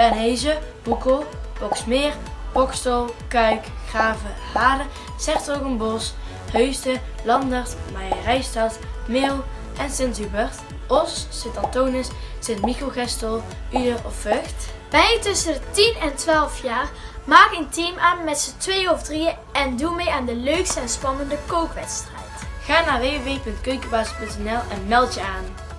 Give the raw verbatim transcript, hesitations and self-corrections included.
Bernhezen, Boekel, Boxmeer, Bokstel, Kuik, Graven, Haren, Zertogenbos, Heusden, Landert, Meijerijstad, Meel en Sint-Hubert, Os, Sint-Antonis, Sint-Michiel-Gestel, Uden of Vught. Ben je tussen de tien en twaalf jaar? Maak een team aan met z'n tweeën of drieën en doe mee aan de leukste en spannende kookwedstrijd. Ga naar w w w punt keukenbasis punt n l en meld je aan.